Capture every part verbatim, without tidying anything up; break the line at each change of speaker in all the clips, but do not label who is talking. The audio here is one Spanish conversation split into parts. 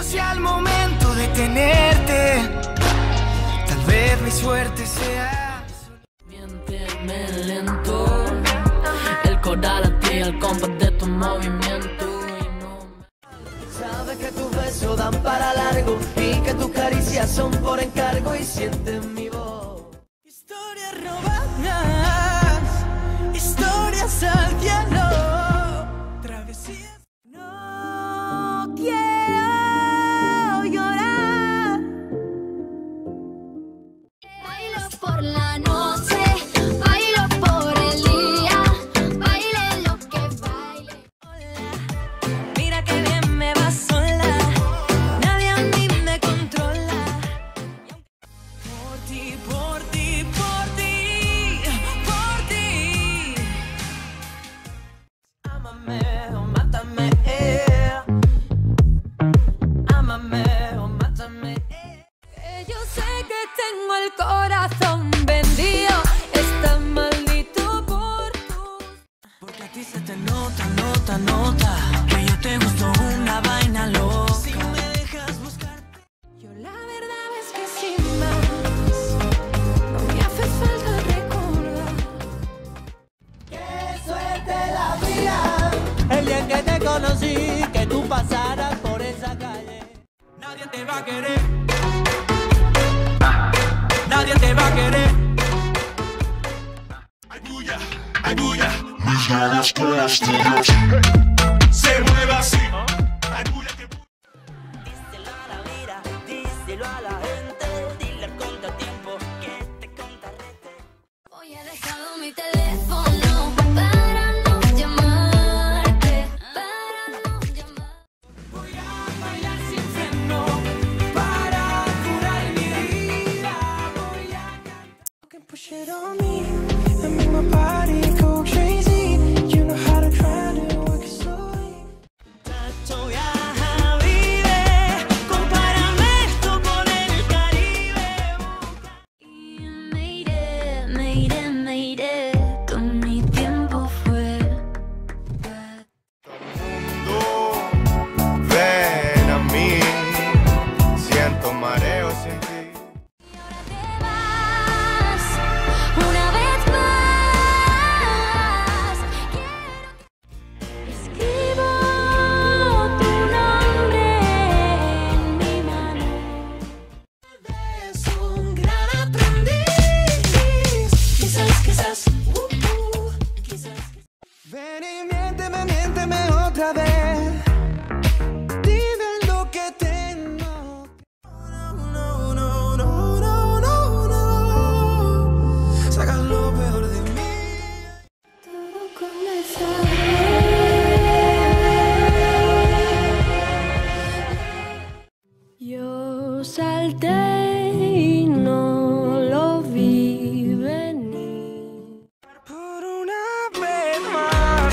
sea el momento de tenerte. Tal vez mi suerte sea.
Miénteme lento, el coral a ti, el compás de tu movimiento. Y no me...
Sabes que tus besos dan para largo y que tus caricias son por encargo y sientes mi voz.
Historias robadas, historias al cielo, travesías.
No quiero llorar.
Bailo por la noche, bailo por el día, baile lo que baile.
Mira que bien me va sola, nadie a mí me controla.
Por ti, por ti, por ti, por ti.
Ámame o mátame, ámame o mátame.
Que yo sé que tengo el corazón vendido, está maldito por tus.
Porque a ti se te nota, nota, nota que yo te gusto una vaina loca. Si me dejas buscar.
Yo la verdad es que sin más no me hace falta recordar.
¡Qué suerte la mía! El día en que te conocí, que tú pasaras por esa calle.
Nadie te va a querer. Nadie te va a querer.
Ay bulla, ay bulla, mis ganas por las tuyas. Se mueve así. Ay bulla que
Díselo a la vida, díselo a la gente, dile al contratiempo que te contrarreste.
Hoy he dejado mi teléfono para no llamarte, para no llamar.
Voy a bailar sin freno para curar mi herida. Voy a cantar. You can push it on me and make my body go crazy. You know how to try to work it slowly.
Tacho, viaja, vive, compárame esto con el Caribe.
Y me iré, me iré, me iré, con mi tiempo fue.
ven a mí. Siento mareo sin ti.
Una vez más, escribo tu nombre en mi mano.
Es un gran aprendiz. Quizás, quizás, uh, uh, quizás. Ven y miénteme, miénteme otra vez. Dime lo que tengo. No, no, no, no, no, no, no. Saca lo peor de mí.
Todo comenzó.
Yo salté y no lo vi venir.
Por una vez más.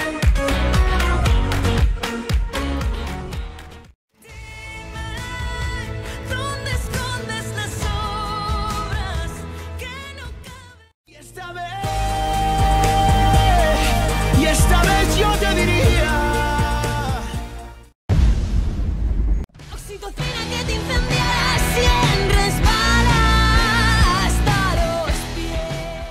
¿Dónde escondes las obras que no caben? Y esta vez, y esta vez yo te diría.
Oxitocina que te incendiará si en resbalas hasta los pies.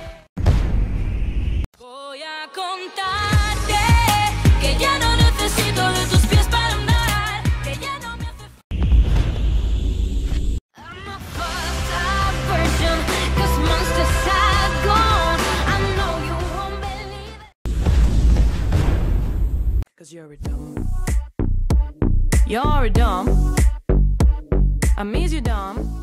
Voy a contarte que ya no necesito de tus pies para andar, que ya no me hace
I'm a fucked up person, 'cause monsters have gone. I know you won't believe it.
Cause you're a dumb. You're a dumb. I miss you dumb.